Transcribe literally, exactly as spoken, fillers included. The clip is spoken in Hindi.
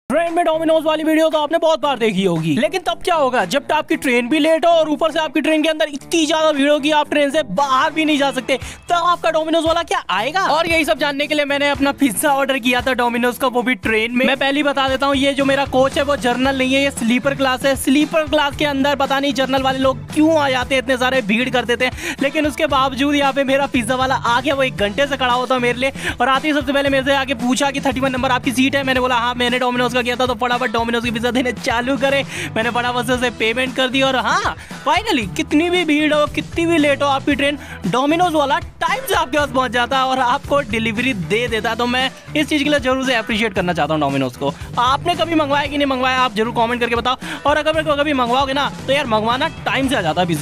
ट्रेन में डोमिनोज वाली वीडियो तो आपने बहुत बार देखी होगी, लेकिन तब क्या होगा जब आपकी ट्रेन भी लेट हो और ऊपर से आपकी ट्रेन के अंदर इतनी ज्यादा भीड़ होगी आप ट्रेन से बाहर भी नहीं जा सकते, तब आपका डोमिनोज वाला क्या आएगा। और यही सब जानने के लिए मैंने अपना पिज्जा ऑर्डर किया था डोमिनोज का, वो भी ट्रेन में। मैं पहले ही बता देता हूँ, ये जो मेरा कोच है वो जर्नल नहीं है, ये स्लीपर क्लास है। स्लीपर क्लास के अंदर पता नहीं जर्नल वाले लोग क्यों आ जाते हैं, इतने सारे भीड़ कर देते हैं, लेकिन उसके बावजूद यहाँ पे मेरा पिज्जा वाला आ गया। वो एक घंटे से खड़ा होता मेरे लिए और आते ही सबसे पहले मेरे से आके पूछा कि थर्टी वन नंबर आपकी सीट है। मैंने बोला हाँ, मैंने डोमिनोज का किया था। तो फटाफट डोमिनोज की पिज्जा देने चालू करे, मैंने फटाफट से पेमेंट कर दी। और हाँ, फाइनली कितनी भी भीड़ हो, कितनी भी लेट हो, आपकी ट्रेन डोमिनोज वाला टाइम से आपके पास पहुंच जाता है और आपको डिलीवरी दे देता है। तो मैं इस चीज के लिए जरूर से अप्रिशिएट करना चाहता हूँ डोमिनोज को। आपने कभी मंगवाया कि नहीं मंगवाया, आप जरूर कमेंट करके बताओ। और अगर कभी मंगवाओगे ना तो यार मंगवाना टाइम से आ जाता है।